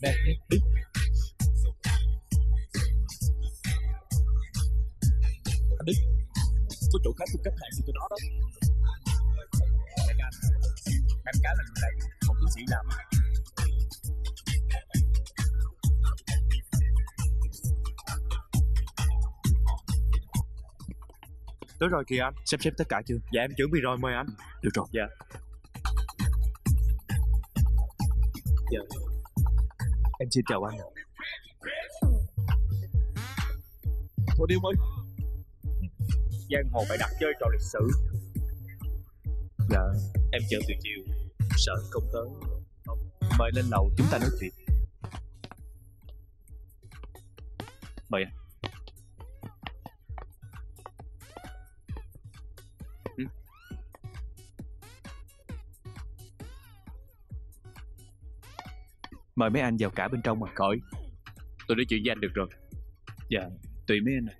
Nè, đứng. Anh đứng. Có chỗ khác cung cấp hàng cho tụi nó đó. Đại ca, đánh cá là người này, không chiến sĩ làm. Tới rồi kìa anh. Sắp xếp tất cả chưa? Dạ em chuẩn bị rồi, mời anh. Được rồi. Dạ. Dạ. Em xin chào anh. Thôi đi ơi. Giang hồ phải đặt chơi trò lịch sử. Dạ, em chờ từ chiều. Sợ không tới. Mời lên lầu chúng ta nói chuyện. Mời anh. Mời mấy anh vào cả bên trong mà. Khỏi, tôi nói chuyện với anh được rồi. Dạ, tùy mấy anh ạ.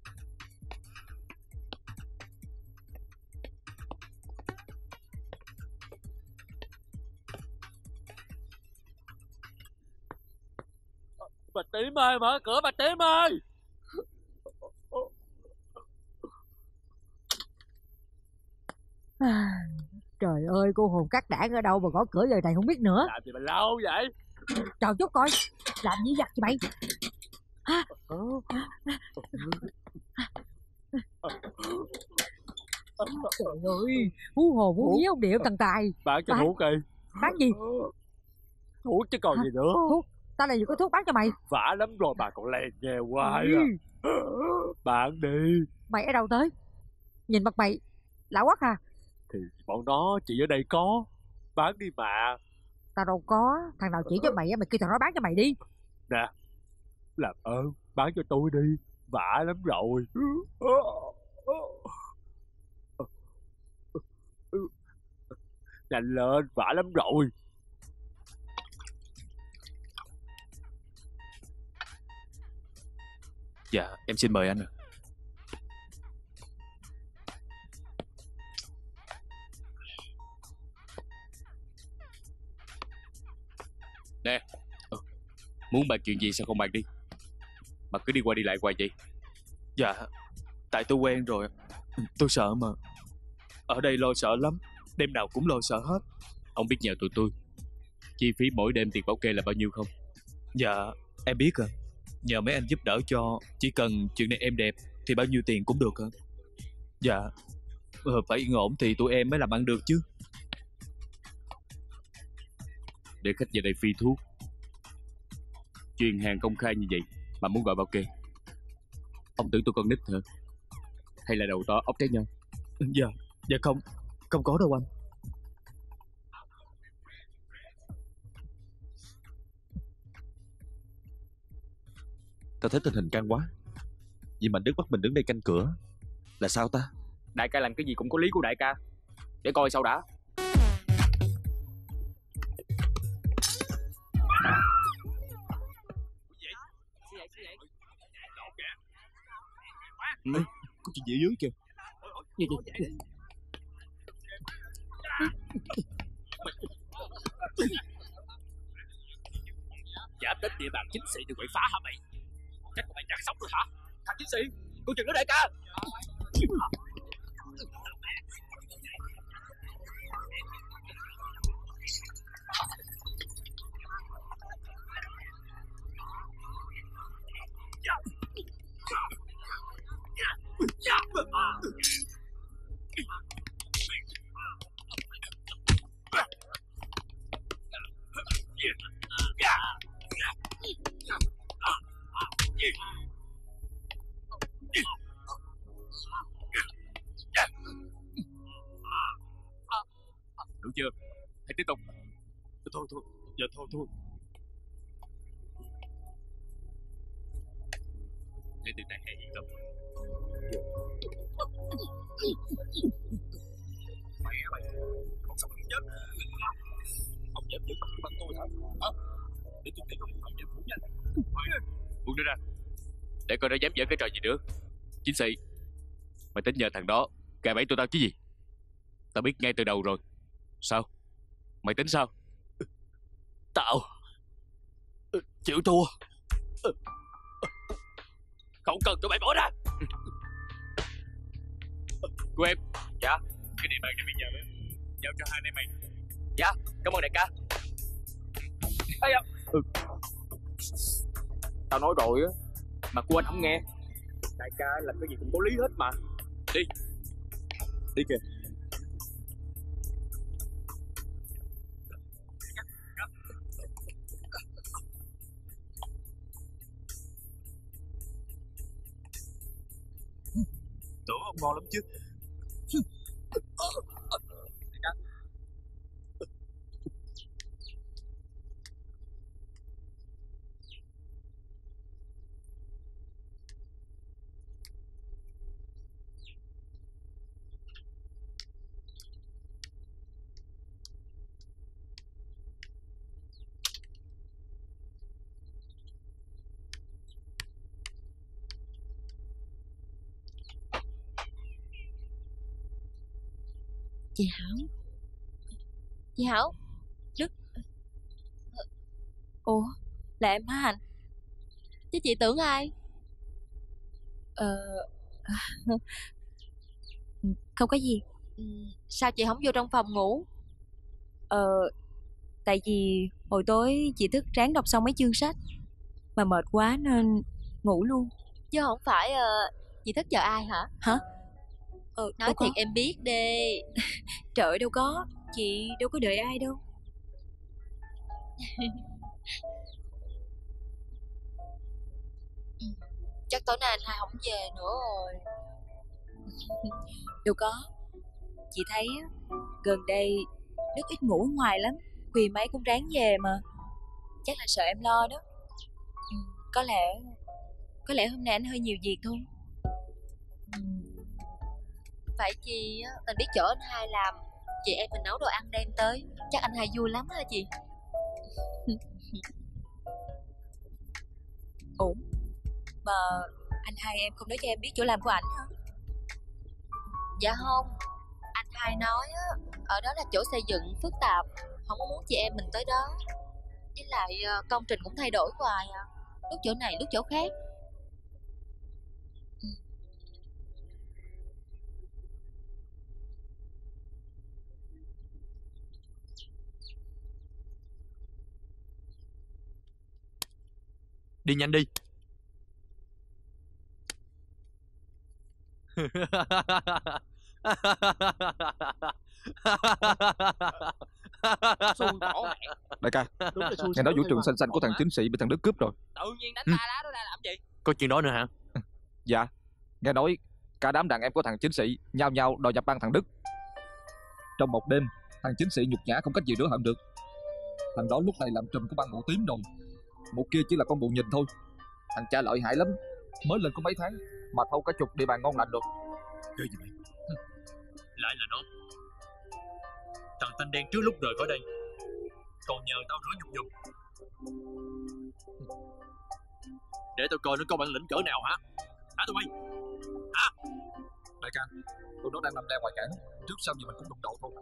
Bà Tím ơi, mở cửa bà Tím ơi. Trời ơi, cô hồn cát đảng ở đâu mà gõ cửa giờ này không biết nữa. Làm gì mà lâu vậy? Chờ chút coi, làm gì giặt vậy mày? Trời ơi, hú hồn hú vía ông địa ông thần tài. Bán cho thuốc đi. Bán gì? Thuốc chứ còn gì nữa. Thuốc? Tao là gì có thuốc bán cho mày? Vả lắm rồi bà còn lèn nhè hoài à. Bạn đi. Mày ở đâu tới? Nhìn mặt mày lạ quá à. Thì bọn nó chỉ ở đây có. Bán đi mà. Tao đâu có. Thằng nào chỉ cho mày á, mày kêu thằng nó bán cho mày đi. Nè, làm ơn bán cho tôi đi. Vả lắm rồi. Nhanh lên, vả lắm rồi. Dạ, em xin mời anh ạ. Nè, muốn bàn chuyện gì sao không bàn đi. Mà cứ đi qua đi lại hoài vậy. Dạ, tại tôi quen rồi. Tôi sợ mà. Ở đây lo sợ lắm. Đêm nào cũng lo sợ hết. Ông biết nhờ tụi tôi chi phí mỗi đêm tiền bảo kê là bao nhiêu không? Dạ, em biết rồi. Nhờ mấy anh giúp đỡ cho. Chỉ cần chuyện này êm đẹp thì bao nhiêu tiền cũng được hả? Dạ, phải yên ổn thì tụi em mới làm ăn được chứ. Để khách về đây phi thuốc, truyền hàng công khai như vậy mà muốn gọi bảo kê. Ông tưởng tôi con nít hả? Hay là đầu to óc trái nhau? Dạ, dạ không có đâu anh. Tao thấy tình hình căng quá. Vì Mạnh Đức bắt mình đứng đây canh cửa là sao ta? Đại ca làm cái gì cũng có lý của đại ca. Để coi sau đã. Có chuyện gì ở dưới kìa. Giả đến địa bàn chính sĩ thì quậy phá hả mày? Chắc của mày chặt sống rồi hả? Thằng chính sĩ, cô chừng đó đại ca. Đủ chưa? Hãy tiếp tục. Thôi, dạ thôi. Để từ này hãy yên tâm. Mẹ mày, không sống không chết. Ông dám giữ mặt của bằng tôi hả? Hả? Để tôi thấy ông dám phủ nhanh. Buông nó ra. Để coi nó dám giở cái trò gì nữa. Chính sĩ, mày tính nhờ thằng đó gài bẫy tụi tao chứ gì? Tao biết ngay từ đầu rồi. Sao? Mày tính sao? Tao Chịu thua. Không cần tụi mày bỏ ra. Cô em. Dạ. Cái địa bàn này bây giờ giao cho hai anh em mày. Dạ. Cảm ơn đại ca. Ây da. Tao nói rồi á, mà cô anh không nghe. Đại ca làm cái gì cũng có lý hết mà. Đi. Đi kìa. Tưởng ông ngon lắm chứ. Chị Hảo. Chị Hảo. Đức. Ủa, là em hả Hạnh? Chứ chị tưởng ai? Ờ... Không có gì. Sao chị không vô trong phòng ngủ? Tại vì hồi tối chị thức ráng đọc xong mấy chương sách mà mệt quá nên ngủ luôn. Chứ không phải chị thức chờ ai hả? Hả? Nói thiệt em biết đi. Trời, đâu có. Chị đâu có đợi ai đâu. Chắc tối nay anh hai không về nữa rồi. Đâu có. Chị thấy gần đây Đức ít ngủ ở ngoài lắm. Khuya mấy cũng ráng về mà. Chắc là sợ em lo đó. Có lẽ hôm nay anh hơi nhiều việc thôi. Phải chi mình biết chỗ anh hai làm, chị em mình nấu đồ ăn đem tới, chắc anh hai vui lắm hả chị? Ủa, mà anh hai em không nói cho em biết chỗ làm của ảnh hả? Dạ không, anh hai nói ở đó là chỗ xây dựng phức tạp, không có muốn chị em mình tới đó. Với lại công trình cũng thay đổi hoài à, lúc chỗ này lúc chỗ khác. Đi nhanh đi. Đại ca, nghe nói vũ trường xanh xanh của thằng chính sĩ bị thằng Đức cướp rồi. Tự nhiên đánh ba lá đó ra làm gì? Có chuyện đó nữa hả? Dạ, nghe nói cả đám đàn em của thằng chính sĩ nhao nhao đòi nhập băng thằng Đức. Trong một đêm, thằng chính sĩ nhục nhã không cách gì rửa hận được. Thằng đó lúc này làm trùm của băng màu tím rồi. Một kia chỉ là con bù nhìn thôi. Thằng cha lợi hại lắm, mới lên có mấy tháng mà thâu cả chục địa bàn ngon lành rồi. Ghê gì vậy? Lại là nó. Thằng Tanh Đen trước lúc rời khỏi đây còn nhờ tao rửa nhục nhục. Để tao coi nó có bản lĩnh cỡ nào hả? Hả tụi bay? Hả? Đại ca, tụi nó đang nằm đe ngoài cảng, trước sau gì mình cũng đụng độ thôi.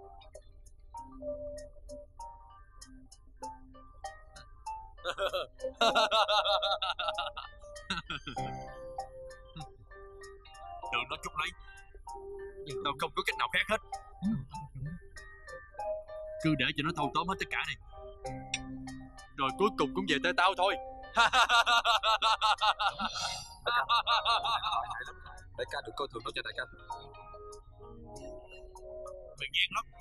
Đừng nó chút lấy, nhưng tao không có cách nào khác hết. Cứ để cho nó thâu tóm hết tất cả đi, rồi cuối cùng cũng về tới tao thôi. Đại ca đừng coi thường nó cho đại ca. Mày ghen lắm.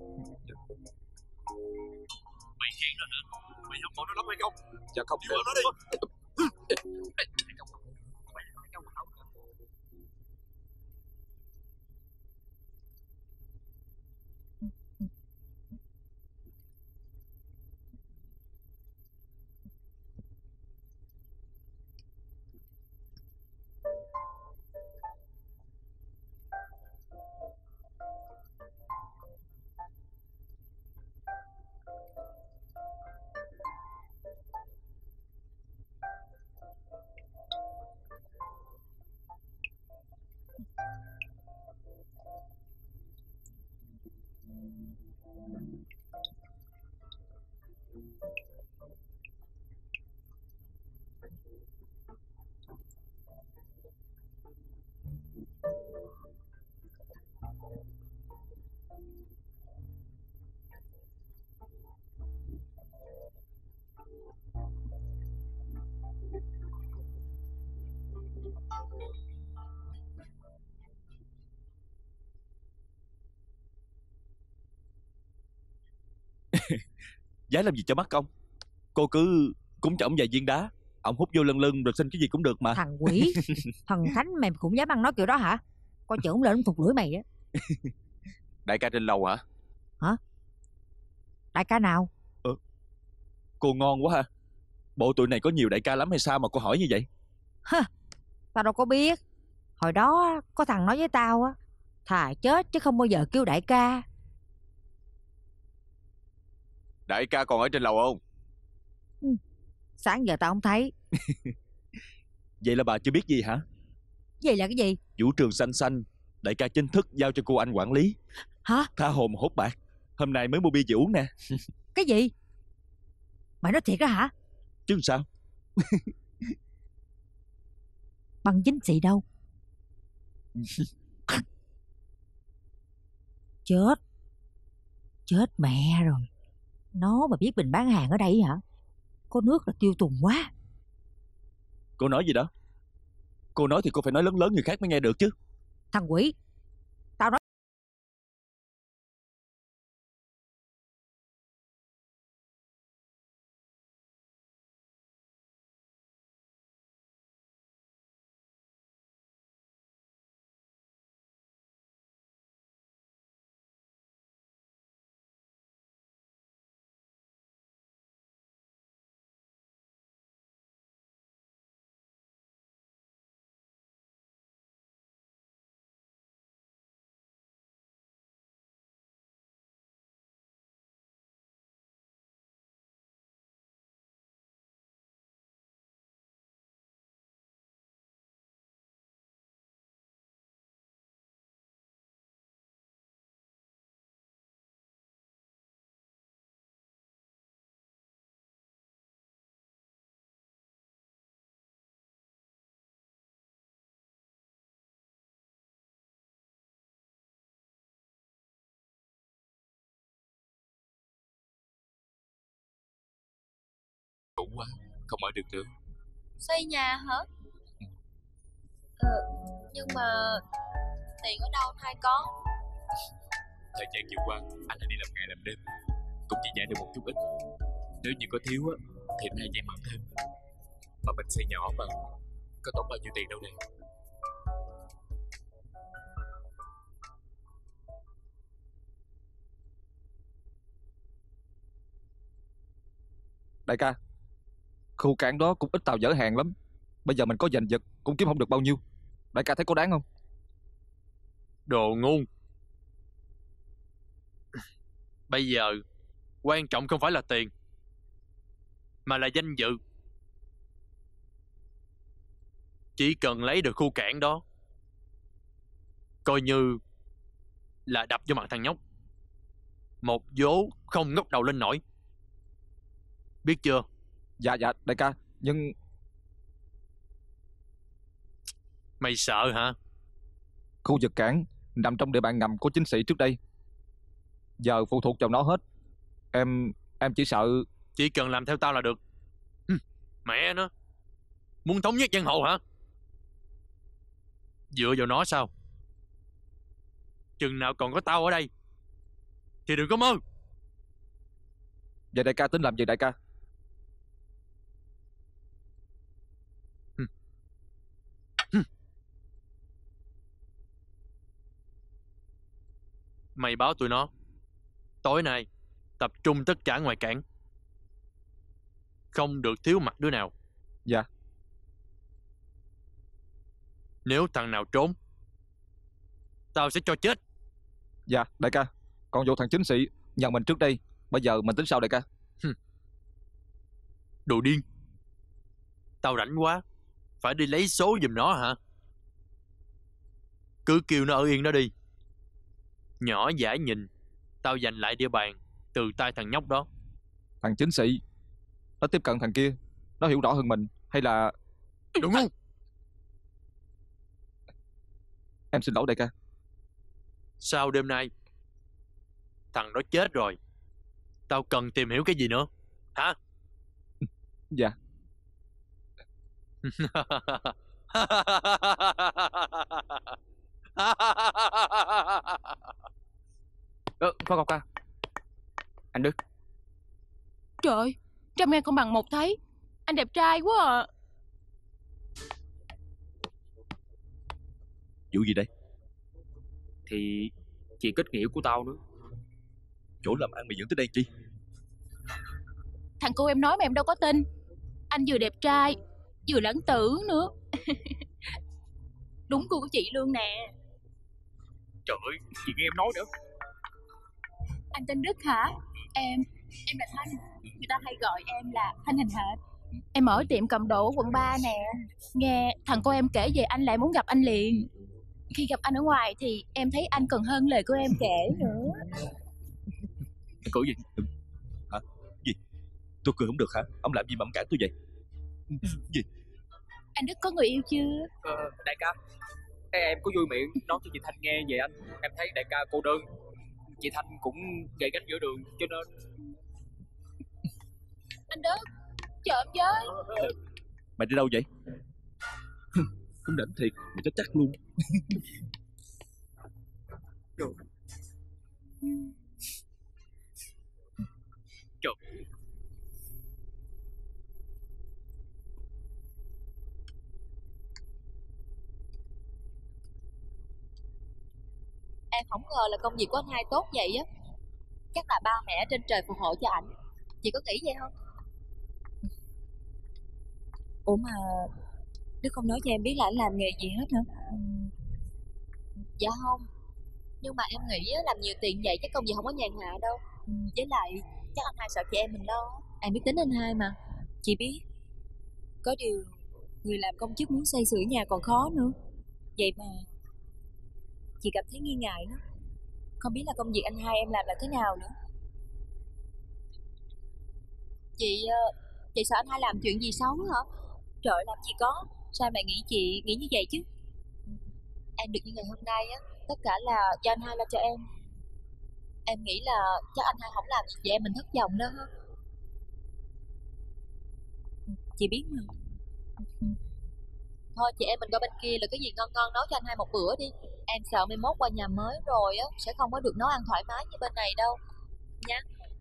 Mày ghen rồi hả? Mày không bỏ nó lắm hay không? Dạ không. Đi vào nó đi. Giái làm gì cho mắc ông. Cô cứ cúng cho ổng vài viên đá, ổng hút vô lưng lưng rồi xin cái gì cũng được mà. Thằng quỷ, thần thánh mày cũng dám ăn nói kiểu đó hả? Coi chừng ổng lên ổng thụt lưỡi mày á. Đại ca trên lầu hả? Hả? Đại ca nào? Cô ngon quá ha. Bộ tụi này có nhiều đại ca lắm hay sao mà cô hỏi như vậy? Tao đâu có biết. Hồi đó có thằng nói với tao á, thà chết chứ không bao giờ kêu đại ca. Đại ca còn ở trên lầu không? Sáng giờ tao không thấy. Vậy là bà chưa biết gì hả? Vậy là cái gì? Vũ trường xanh xanh, đại ca chính thức giao cho cô anh quản lý. Hả? Tha hồ mà hốt bạc. Hôm nay mới mua bia về uống nè. Cái gì? Mày nói thiệt đó hả? Chứ sao? Bằng chính trị đâu? Chết. Chết mẹ rồi. Nó mà biết mình bán hàng ở đây hả? Có nước là tiêu tùng quá. Cô nói gì đó? Cô nói thì cô phải nói lớn lớn người khác mới nghe được chứ. Thằng quỷ, tao nói Cũng quá, không ở được nữa. Xây nhà hả? Nhưng mà tiền ở đâu hai có? Thời gian vừa qua anh đã đi làm ngày làm đêm, cũng chỉ nhảy được một chút ít. Nếu như có thiếu á thì anh hai dây mặn thêm. Mà mình xây nhỏ mà, có tốn bao nhiêu tiền đâu nè. Đại ca, khu cảng đó cũng ít tàu dỡ hàng lắm. Bây giờ mình có giành giật cũng kiếm không được bao nhiêu. Đại ca thấy có đáng không? Đồ ngu. Bây giờ quan trọng không phải là tiền, mà là danh dự. Chỉ cần lấy được khu cảng đó, coi như là đập vô mặt thằng nhóc một vố không ngóc đầu lên nổi. Biết chưa? Dạ đại ca, nhưng Mày sợ hả? khu vực cảng nằm trong địa bàn ngầm của chính sĩ trước đây, giờ phụ thuộc vào nó hết. Em chỉ sợ. Chỉ cần làm theo tao là được. Mẹ nó, muốn thống nhất giang hồ hả? Dựa vào nó sao? Chừng nào còn có tao ở đây thì đừng có mơ. Vậy đại ca tính làm gì đại ca? Mày báo tụi nó tối nay tập trung tất cả ngoài cảng, không được thiếu mặt đứa nào. Dạ. Nếu thằng nào trốn, tao sẽ cho chết. Dạ đại ca. Còn vụ thằng chính sĩ nhận mình trước đây, bây giờ mình tính sao đại ca? Đồ điên. Tao rảnh quá, phải đi lấy số giùm nó hả? Cứ kêu nó ở yên đó đi. Nhỏ dãi nhìn, tao giành lại địa bàn từ tay thằng nhóc đó. Thằng chính sĩ nó tiếp cận thằng kia, nó hiểu rõ hơn mình hay là... Đồ ngu. Em xin lỗi đại ca. Sau đêm nay thằng đó chết rồi, tao cần tìm hiểu cái gì nữa hả? Dạ. Phó Ngọc ca. Anh Đức, Trời, 100.000 không bằng một thấy. Anh đẹp trai quá à. Vụ gì đây? Thì chị kết nghĩa của tao nữa. Chỗ làm ăn mày dẫn tới đây chi? Thằng cô em nói mà em đâu có tin. Anh vừa đẹp trai, vừa lãng tử nữa. Đúng gu của chị luôn nè. Trời ơi, chị nghe em nói nữa. Anh tên Đức hả? Em là Thanh. Người ta hay gọi em là Thanh Hình Hệt. Em mở tiệm cầm đồ ở quận 3 nè. Nghe thằng cô em kể về anh lại muốn gặp anh liền. Khi gặp anh ở ngoài thì em thấy anh còn hơn lời của em kể nữa. Cười gì? Hả? Gì? Tôi cười không được hả? Ông làm gì mà ông cản tôi vậy? Gì? Anh Đức có người yêu chưa? Đại ca, em có vui miệng nói cho chị Thanh nghe về anh. Em thấy đại ca cô đơn, chị Thanh cũng gầy gánh giữa đường, cho nên... Anh Đức, chờ em với. Mày đi đâu vậy? Không đỉnh thiệt, mày chết chắc luôn. Trời. Em không ngờ là công việc của anh hai tốt vậy á. Chắc là ba mẹ ở trên trời phù hộ cho anh. Chị có nghĩ vậy không? Ủa mà Đức không nói cho em biết là anh làm nghề gì hết hả? Dạ không. Nhưng mà em nghĩ á, làm nhiều tiền vậy chắc công việc không có nhàn hạ đâu. Với lại chắc anh hai sợ chị em mình lo. Em biết tính anh hai mà. Chị biết. Có điều người làm công chức muốn xây sửa nhà còn khó nữa. Vậy mà chị cảm thấy nghi ngại lắm. Không biết là công việc anh hai em làm là thế nào nữa. Chị sợ anh hai làm chuyện gì xấu hả? Trời, làm gì có. Sao mày nghĩ chị nghĩ như vậy chứ? Em được như ngày hôm nay á, tất cả là do anh hai lo cho em. Em nghĩ là chắc anh hai không làm gì em mình thất vọng đâu ha. Chị biết mà. Thôi chị em mình qua bên kia là cái gì ngon ngon nấu cho anh hai một bữa đi. Em sợ mai mốt qua nhà mới rồi á sẽ không có được nấu ăn thoải mái như bên này đâu nha.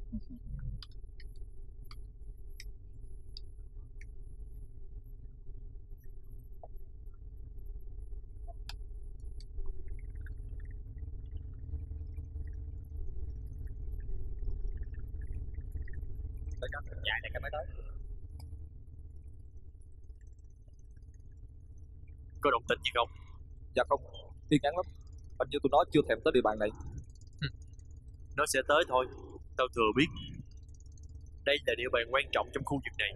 Dạ, đại ca mới tới. Có đồng tình gì không? Dạ không, tin nhắn lắm. Hình như tụi nó chưa thèm tới địa bàn này. Nó sẽ tới thôi. Tao thừa biết. Đây là địa bàn quan trọng trong khu vực này.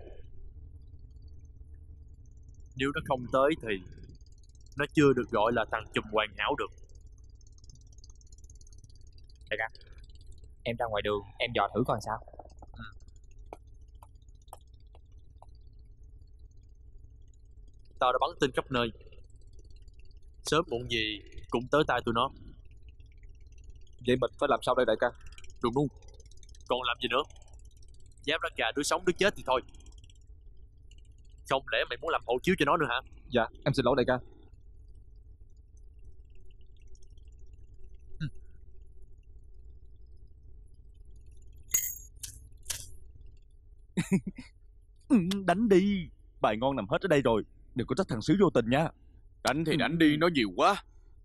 Nếu nó không tới thì nó chưa được gọi là thằng chùm hoàn hảo được. Đại ca, em ra ngoài đường, em dò thử coi sao. Tao đã bắn tin khắp nơi. Sớm muộn gì cũng tới tay tụi nó. Vậy mình phải làm sao đây đại ca? Đúng luôn. Còn làm gì nữa? Dám ra gà đứa sống đứa chết thì thôi. Không lẽ mày muốn làm hộ chiếu cho nó nữa hả? Dạ, em xin lỗi đại ca. Đánh đi. Bài ngon nằm hết ở đây rồi. Đừng có trách thằng Xíu vô tình nha. Đánh thì đánh đi, nói nhiều quá.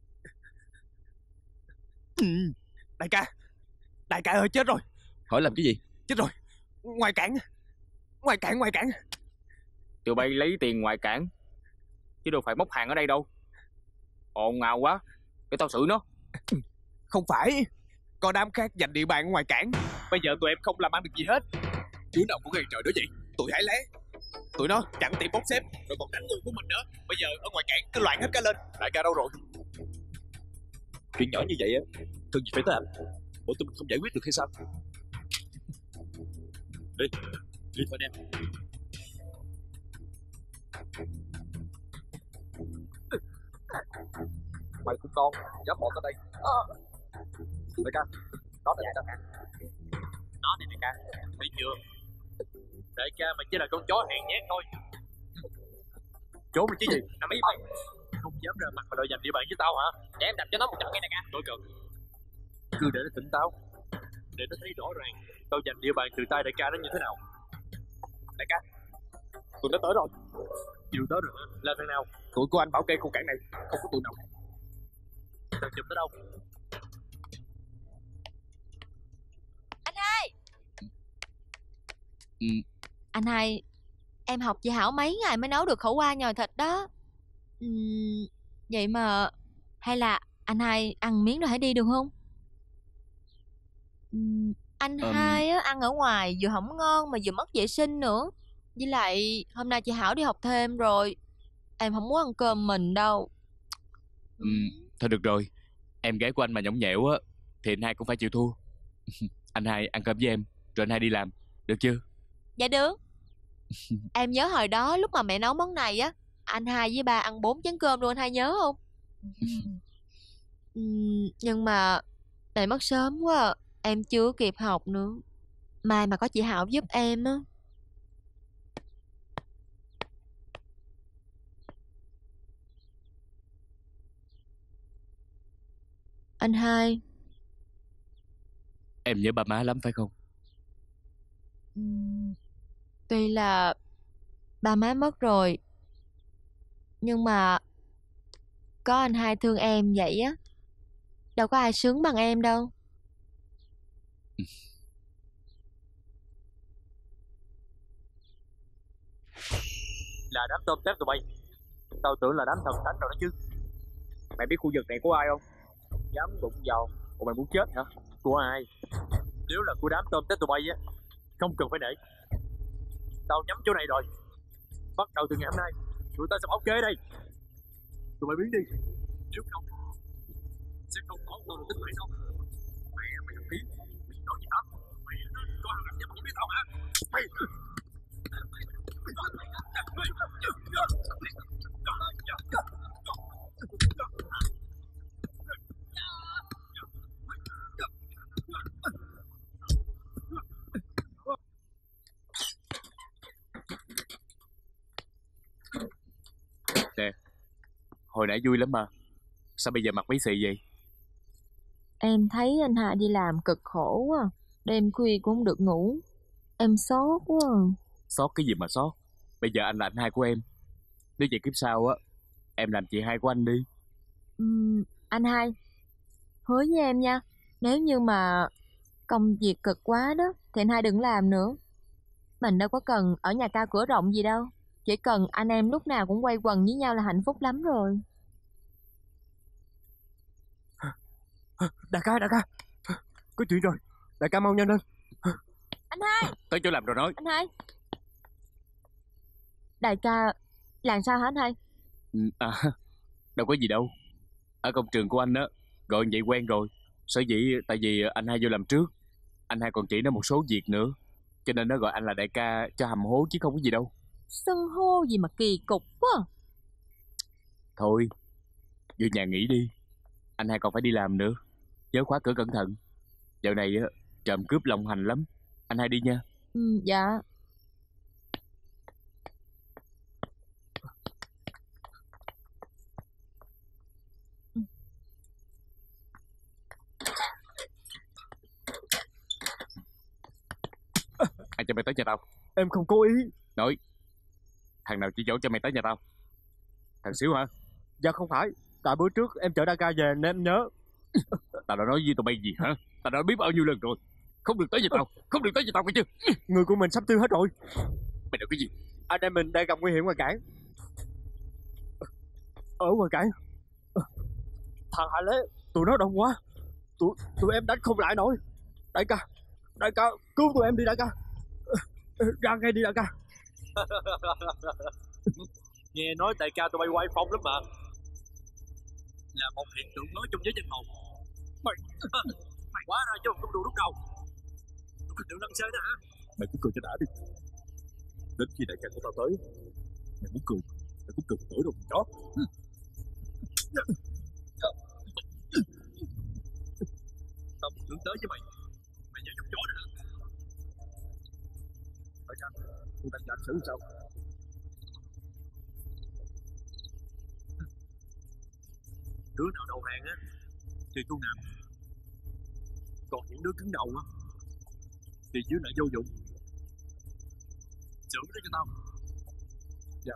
Đại ca. Đại ca ơi, chết rồi. Hỏi làm cái gì? Chết rồi. Ngoài cảng. Ngoài cảng. Tụi bay lấy tiền ngoài cảng, chứ đâu phải móc hàng ở đây đâu. Ồn ào quá, để tao xử nó. Không phải. Có đám khác giành địa bàn ngoài cảng. Bây giờ tụi em không làm ăn được gì hết. Đứa nào cũng gây trời đó vậy. Tụi hãy lé. Tụi nó chặn tiệm bốc xếp rồi còn đánh người của mình nữa. Bây giờ ở ngoài cảng cứ loạn hết cả lên. Đại ca đâu rồi? Chuyện nhỏ như vậy á, cần gì phải tới anh? Bộ tụi mình không giải quyết được hay sao? Đi thôi em. Mày cũng con, dám bỏ tới đây. Đại ca, đó là đại ca. Nó này đại ca, thấy chưa? Đại ca mày chỉ là con chó hèn nhát thôi. Chó mày chứ gì? Nằm ý mày. Không dám ra mặt mà đòi giành địa bàn với tao hả? Để em đập cho nó một trận nghe đại ca. Tôi cần. Cứ để nó tỉnh táo. Để nó thấy rõ ràng tao giành địa bàn từ tay đại ca nó như thế nào. Đại ca, tụi nó tới rồi. Chưa tới rồi hả? Là thằng nào? Tụi của anh bảo kê khu cảng này không có tụi nào. Thằng chụp tới đâu? Anh hai. Ừ. Anh hai, em học chị Hảo mấy ngày mới nấu được khẩu qua nhồi thịt đó. Vậy mà hay là anh hai ăn miếng rồi hãy đi được không? Anh hai á, ăn ở ngoài vừa không ngon mà vừa mất vệ sinh nữa. Với lại hôm nay chị Hảo đi học thêm rồi, em không muốn ăn cơm mình đâu. Thôi được rồi, em gái của anh mà nhõng nhẽo á thì anh hai cũng phải chịu thua. Anh hai ăn cơm với em rồi anh hai đi làm, được chưa? Dạ được. Em nhớ hồi đó lúc mà mẹ nấu món này á, anh hai với ba ăn 4 chén cơm luôn, anh hai nhớ không? Nhưng mà tại mất sớm quá à, em chưa kịp học nữa. Mai mà có chị Hảo giúp em á. Anh hai, Em nhớ ba má lắm phải không? tuy là ba má mất rồi, nhưng mà có anh hai thương em vậy á. Đâu có ai sướng bằng em đâu. Là đám tôm tép tụi bay. Tao tưởng là đám thần thánh rồi đó chứ. Mày biết khu vực này của ai không? Dám đụng vào. Ủa mày muốn chết hả? Của ai? Nếu là của đám tôm tép tụi bay á, không cần phải để. Tao nhắm chỗ này rồi. Bắt đầu từ ngày hôm nay, tụi tao sẽ bảo kê đây. Tụi mày biến đi. Nếu không, sẽ không có tao được tính mày đâu. Mẹ mày đừng biết. Mày nói gì hả? Mày có hàng làm gì mà không biết tao hả? Mày. Nè, hồi nãy vui lắm mà, sao bây giờ mặt bí xị vậy? Em thấy anh hai đi làm cực khổ quá, đêm khuya cũng không được ngủ. Em xót quá. Sót cái gì mà sót? Bây giờ anh là anh hai của em. Nếu vậy kiếp sau á, em làm chị hai của anh đi. Anh hai, hứa với em nha, nếu như mà công việc cực quá đó thì anh hai đừng làm nữa. Mình đâu có cần ở nhà cao cửa rộng gì đâu, chỉ cần anh em lúc nào cũng quây quần với nhau là hạnh phúc lắm rồi. Đại ca, có chuyện rồi. Đại ca mau nhanh lên. Anh hai, Tới chỗ làm rồi nói. anh hai. Đại ca làm sao hả anh hai? Đâu có gì đâu. Ở công trường của anh á, gọi vậy quen rồi. Sở dĩ tại vì anh hai vô làm trước, anh hai còn chỉ nó một số việc nữa, cho nên nó gọi anh là đại ca cho hầm hố chứ không có gì đâu. Xưng hô gì mà kỳ cục quá. Thôi, vô nhà nghỉ đi. Anh hai còn phải đi làm nữa. Nhớ khóa cửa cẩn thận. Dạo này á, trộm cướp lộng hành lắm. Anh hai đi nha. Dạ. Ai cho mày tới nhà tao? Em không cố ý. Nói, thằng nào chỉ dỗ cho mày tới nhà tao? Thằng Xíu hả? Dạ không phải. Tại bữa trước em chở đại ca về nên em nhớ. Tao đã nói với tụi bay gì hả? Tao đã biết bao nhiêu lần rồi. Không được tới nhà tao. Không được tới nhà tao phải chưa? Người của mình sắp tiêu hết rồi. Mày được cái gì? Anh em mình đang gặp nguy hiểm ngoài cảng. Ở ngoài cảng. Thằng Hải Lế, tụi nó đông quá. Tụi em đánh không lại nổi. Đại ca, cứu tụi em đi đại ca. Ra ngay đi đại ca. Nghe nói đại ca tụi bay quay phong lắm mà. Là một hiện tượng mới trong giới giang hồ. Mày quá ra chứ không đủ lúc đầu. Tụi đừng lăng xê đó hả? Mày cứ cười cho đã đi. Đến khi đại ca của tao tới, mày muốn cười, mày cũng cười nổi đâu chó. Tao muốn hướng tới với mày. Mày giờ giống chó nữa hả? Đại ca, tôi đang giả xử sao? Đứa nào đầu hàng á thì thu nạp, còn những đứa cứng đầu á thì dưới lại vô dụng. Giờ lượng đó cho tao. Dạ.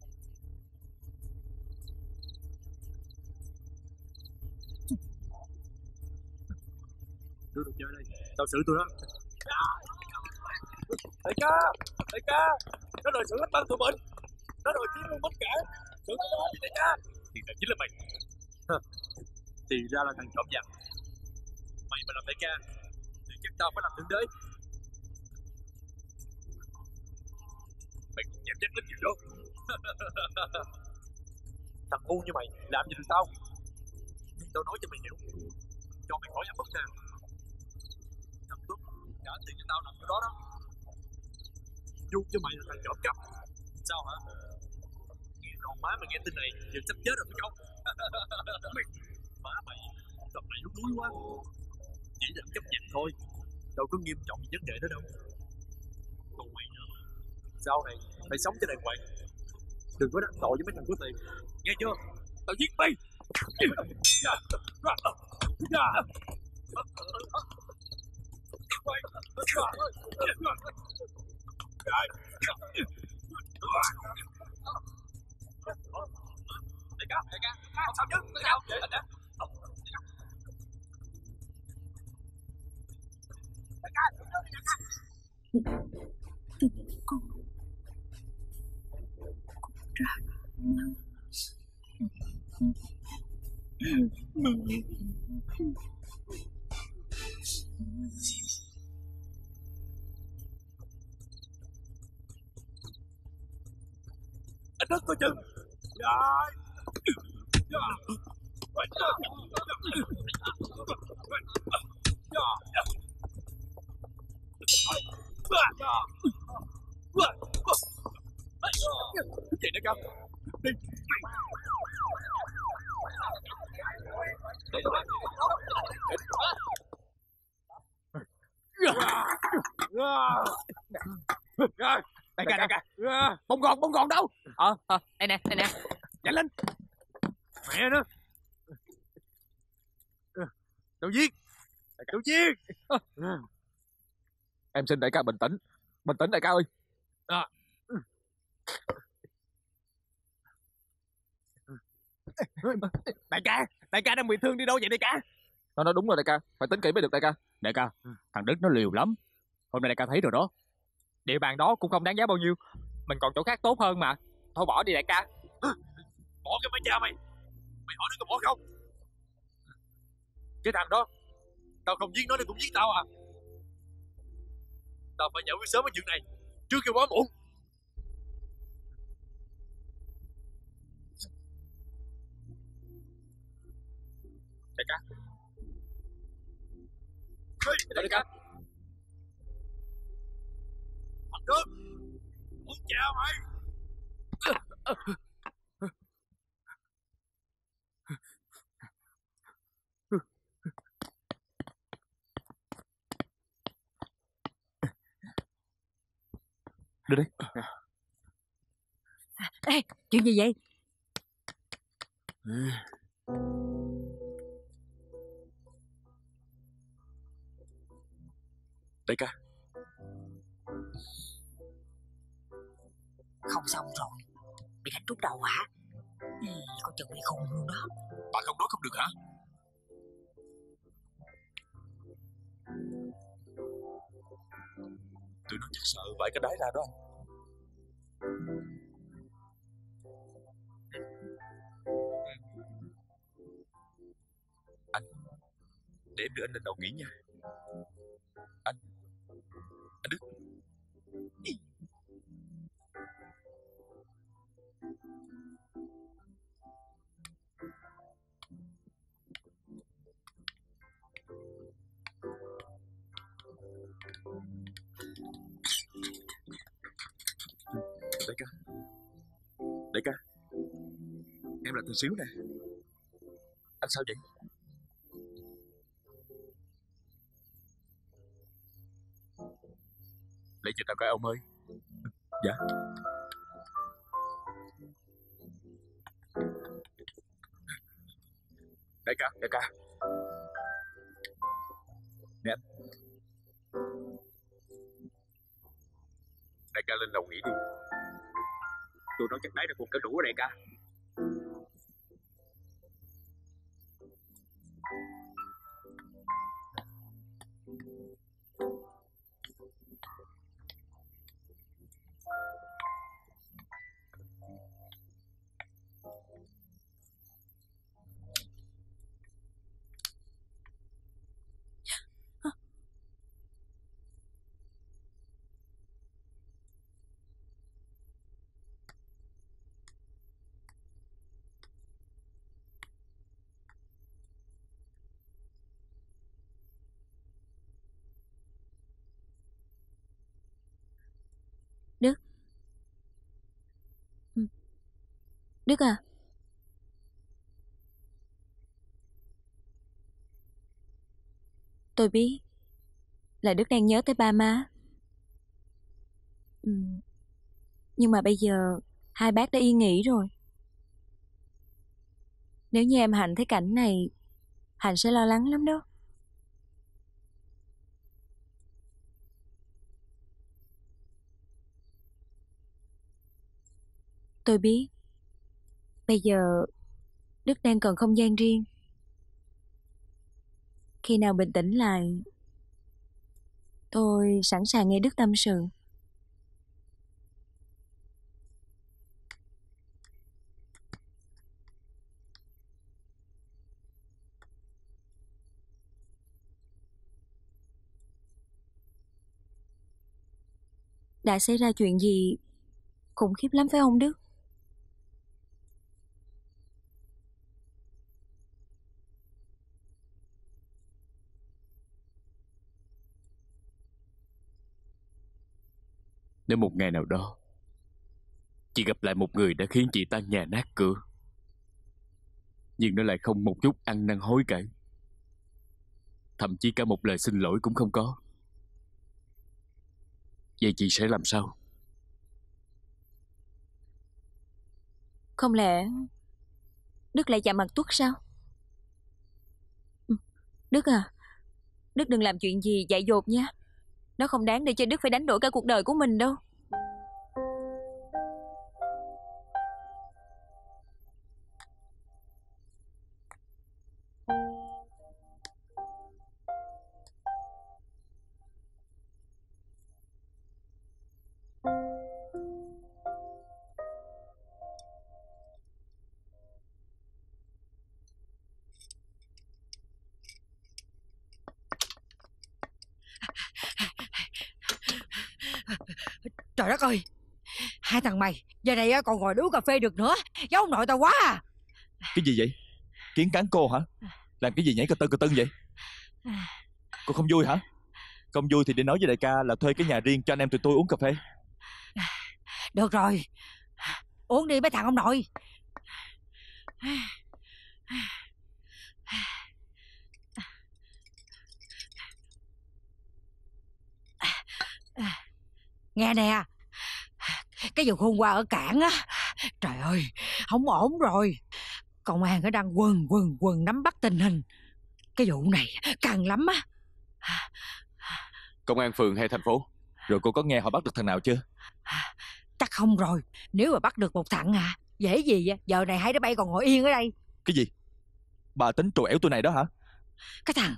Đưa đồ chơi đây, tao xử tụi nó. Đại ca, nó đòi xử hết băng tụi mình, nó đòi chiếm luôn tất cả, xử tụi nó đi đại ca. Thì là chính là mày. Thì ra là thằng trộm giặc. Mày mà làm đại ca thì chắc tao phải làm thượng đế. Mày cũng nhảm nhắc lắm nhiều đó. Thằng ngu như mày làm gì được tao. Nhưng tao nói cho mày hiểu, cho mày khỏi áp bức nè. Thằng Tuấn trả tiền cho tao làm cái đó đó. Dù cho mày là thằng trộm cắp. Sao hả? Nghe con má mày nghe tin này giờ sắp chết rồi phải không? Mày, má mày tầm này yếu đuối quá. Chỉ là chấp nhận thôi, đâu có nghiêm trọng gì vấn đề đó đâu. Còn mày nữa, sau này phải sống cho đàng hoàng, đừng có đắc tội với mấy thằng có tiền, nghe chưa? Tao giết mày. Đại ca, không sao chứ? Sao? Đại ca, Con ra anh đất coi chừng. Chị đại ca, đi. Đại ca, bông gòn đâu? Đây nè, nhanh lên. Mẹ nó. Đâu giết. Em xin đại ca bình tĩnh đại ca ơi. Đại ca đang bị thương đi đâu vậy đại ca? Nó nói đúng rồi đại ca, phải tính kỹ mới được đại ca. Đại ca, thằng Đức nó liều lắm. Hôm nay đại ca thấy rồi đó. Địa bàn đó cũng không đáng giá bao nhiêu, mình còn chỗ khác tốt hơn mà. Thôi bỏ đi đại ca. Bỏ cái má cha mày. Mày hỏi nó có bỏ không? Cái thằng đó, tao không giết nó thì cũng giết tao à. Tao phải giải quyết sớm cái chuyện này, trước khi quá muộn. Đại ca. Đại ca. Thằng Đức, muốn cha mày. Đưa đây. Ê, chuyện gì vậy? Đại ca. Không xong rồi, bị đánh trúng đầu hả? Con chừng bị khùng luôn đó. Bà không nói không được hả? Tụi nó chắc sợ vãi cái đáy ra đó. Anh, để em đưa anh lên đầu nghỉ nha. Anh Đức. Đại ca, em là Thằng Xíu nè. Anh sao vậy? Để cho tao coi ông ơi. Dạ. Đại ca. Nè anh. Đại ca lên lầu nghỉ đi. Tôi nói chắc đấy là con cá rủ ở đại ca. Đức à, tôi biết là Đức đang nhớ tới ba má. Nhưng mà bây giờ hai bác đã yên nghỉ rồi. Nếu như em Hạnh thấy cảnh này, Hạnh sẽ lo lắng lắm đó. Tôi biết bây giờ Đức đang cần không gian riêng. Khi nào bình tĩnh lại, tôi sẵn sàng nghe Đức tâm sự. Đã xảy ra chuyện gì khủng khiếp lắm phải không Đức? Nếu một ngày nào đó chị gặp lại một người đã khiến chị tan nhà nát cửa, nhưng nó lại không một chút ăn năn hối cải, thậm chí cả một lời xin lỗi cũng không có, vậy chị sẽ làm sao? Không lẽ Đức lại chạm mặt Tuất sao? Đức à, Đức đừng làm chuyện gì dại dột nha. Nó không đáng để cho Đức phải đánh đổi cả cuộc đời của mình đâu. Trời đất ơi, hai thằng mày giờ này còn ngồi uống cà phê được nữa, giấu ông nội tao quá à. Cái gì vậy? Kiến cán cô hả? Làm cái gì nhảy cà tưng vậy? Cô không vui hả? Không vui thì đi nói với đại ca là thuê cái nhà riêng cho anh em tụi tôi uống cà phê. Được rồi, uống đi mấy thằng ông nội. Nghe nè, cái vụ hôm qua ở cảng á, trời ơi, không ổn rồi. Công an nó đang quần nắm bắt tình hình. Cái vụ này căng lắm á. Công an phường hay thành phố? Rồi cô có nghe họ bắt được thằng nào chưa? Chắc không rồi. Nếu mà bắt được một thằng dễ gì giờ này hai đứa bay còn ngồi yên ở đây. Cái gì? Bà tính trù ẻo tôi này đó hả? Cái thằng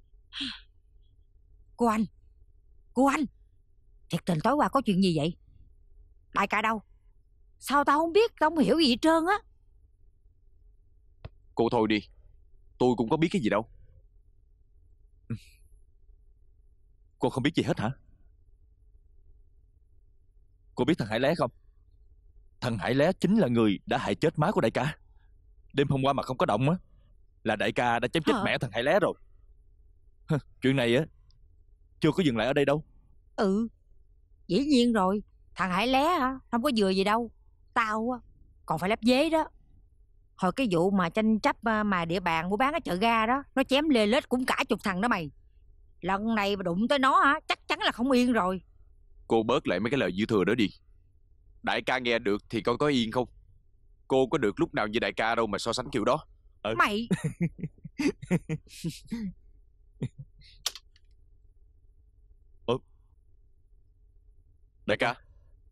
Cô anh thiệt tình tối qua có chuyện gì vậy? Đại ca đâu? Sao tao không biết, tao không hiểu gì hết trơn á. Cô thôi đi, tôi cũng có biết cái gì đâu. Cô không biết gì hết hả? Cô biết thằng Hải Lé không? Thằng Hải Lé chính là người đã hại chết má của đại ca. Đêm hôm qua mà không có động á, là đại ca đã chém chết mẹ thằng Hải Lé rồi. Chuyện này á chưa có dừng lại ở đây đâu. Dĩ nhiên rồi. Thằng Hải Lé không có vừa gì đâu. Tao còn phải lép vế đó. Hồi cái vụ mà tranh chấp mà địa bàn mua bán ở chợ ga đó, nó chém lê lết cũng cả chục thằng đó mày. Lần này mà đụng tới nó chắc chắn là không yên rồi. Cô bớt lại mấy cái lời dư thừa đó đi. Đại ca nghe được thì con có yên không? Cô có được lúc nào như đại ca đâu mà so sánh kiểu đó. Mày Đại ca,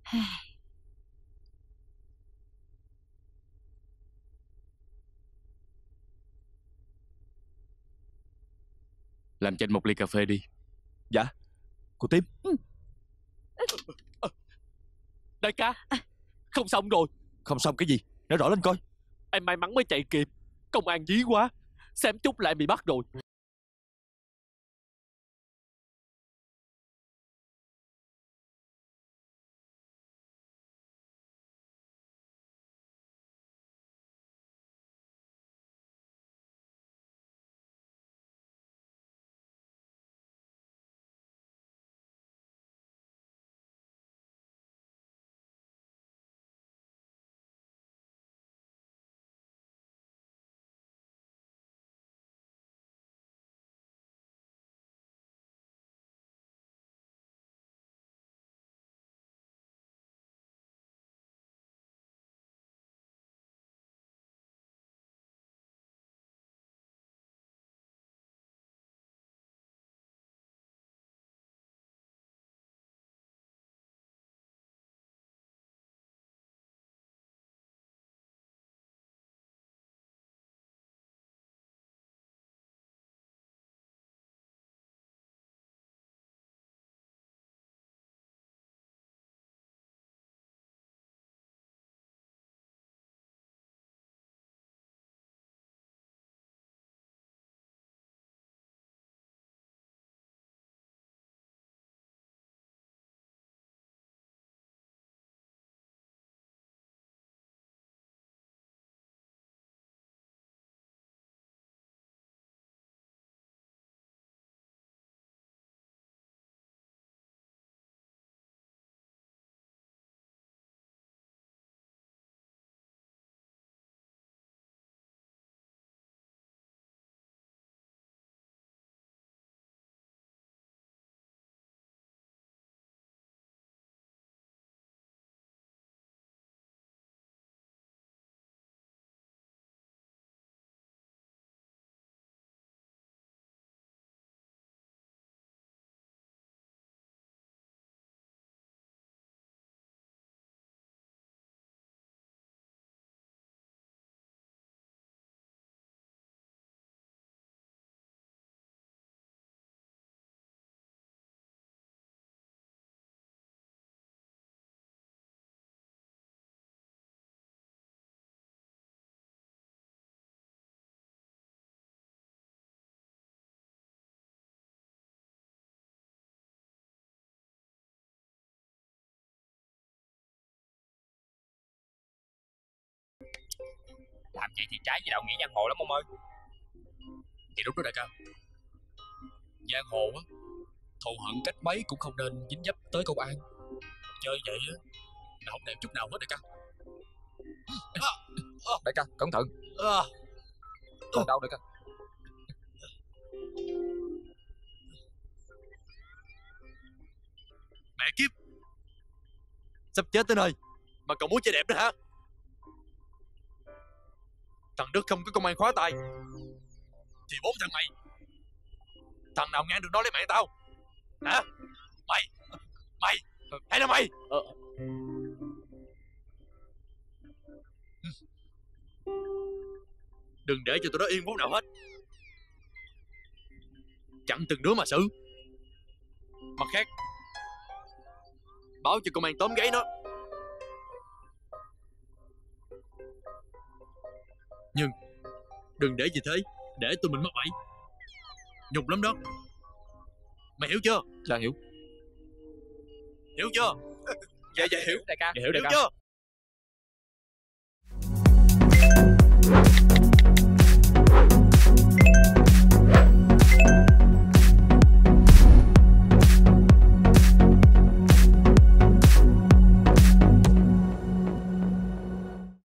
Làm cho anh một ly cà phê đi. Dạ. Cô Tím. Đại ca, không xong rồi. Không xong cái gì? Nói rõ lên coi. Em may mắn mới chạy kịp. Công an dí quá. Xem chút lại bị bắt rồi. Làm vậy thì trái với đạo nghĩa giang hồ lắm ông ơi. Thì đúng đó đại ca. Giang hồ á, thù hận cách mấy cũng không nên dính dấp tới công an. Chơi vậy á là không đẹp chút nào hết đại ca. Đại ca, cẩn thận. Còn đau đại ca. Mẹ kiếp, sắp chết tới nơi mà cậu muốn chơi đẹp nữa hả? Thằng Đức không có công an khóa tay thì bốn thằng mày, thằng nào ngăn được nó lấy mạng tao hả? Mày hay là mày? Đừng để cho tụi nó yên phút nào hết. Chặn từng đứa mà xử. Mặt khác, báo cho công an tóm gáy nó. Nhưng đừng để gì thế, để tụi mình mắc bẫy. Nhục lắm đó. Mày hiểu chưa? Dạ hiểu. Hiểu chưa? Dạ hiểu. Đại ca, Hiểu chưa?